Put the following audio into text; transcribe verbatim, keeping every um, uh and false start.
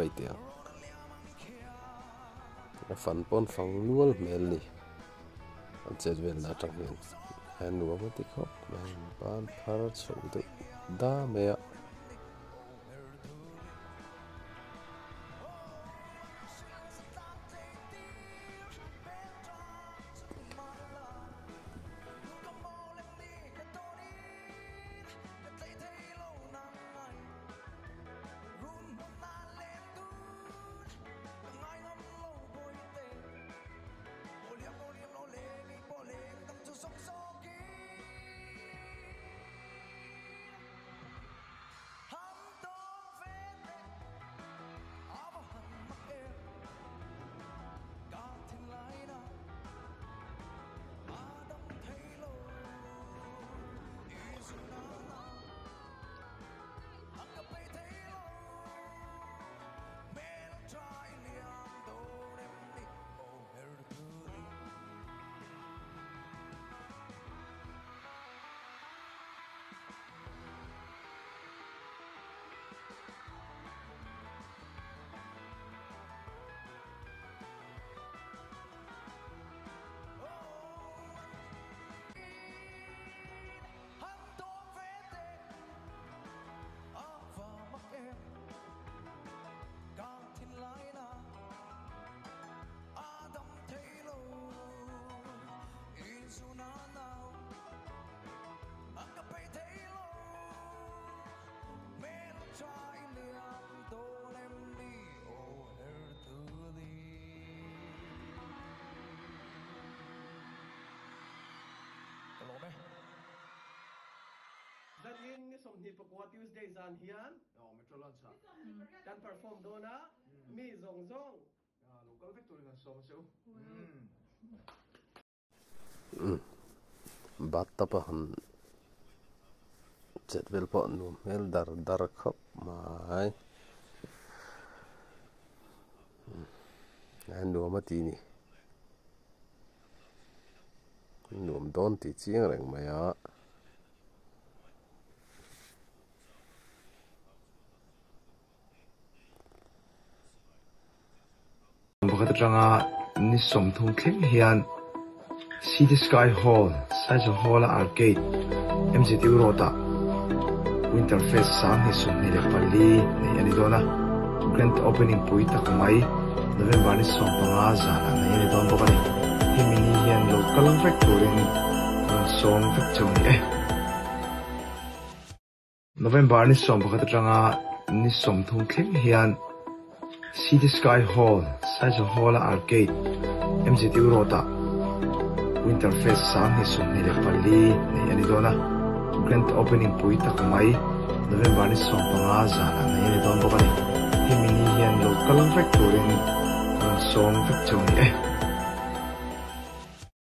mai te a fan pon fang nual mel ni an chet vel na tang hian han nuam ti khop man pan phar chho te da me a That in ni som ni pakwa Tuesday zan hian oh metro lunch ha kan perform dona mi zong zong local victory kan som so mm bat tapa han chet vel po nu mel dar dar khop mai an nu ma ti ni nuam don ti chiang reng mai a Bakit ranga ni som thung thleng hian City Sky Hall size hall arcade M G T Rota Winterfest sang ni som ni le pali ni ani dona grand opening pui tak mai November ni som panga za na ni don bokani himini hian local factory ni song tak choni eh November ni som bakit ranga ni som thung thleng hian City Sky Hall size hall arcade M G T Rota Winterfest sang ni som ni le pali ni ani dona grand opening pui tak mai November ni som panga za na ni don bokani himini hian local factory ni song tak choni eh